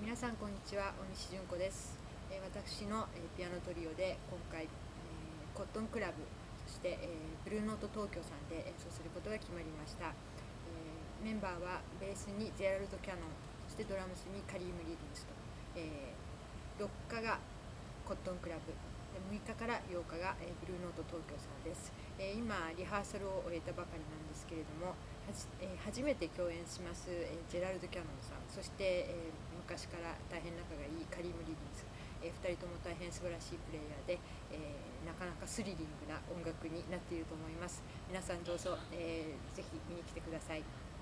皆さんこんにちは、大西純子です。私の、ピアノトリオで今回、コットンクラブ、そして、ブルーノート東京さんで演奏することが決まりました。メンバーはベースにジェラルド・キャノン、そしてドラムスにカリーム・リディンスと、4日がコットンクラブ、6日から8日が、ブルーノート東京さんです。今リハーサルを終えたばかりなんですけれども、初めて共演します、ジェラルド・キャノンさん、そして、昔から大変仲がいいカリーム・リディンス、2人とも大変素晴らしいプレイヤーで、なかなかスリリングな音楽になっていると思います。皆さんどうぞ、ぜひ見に来てください。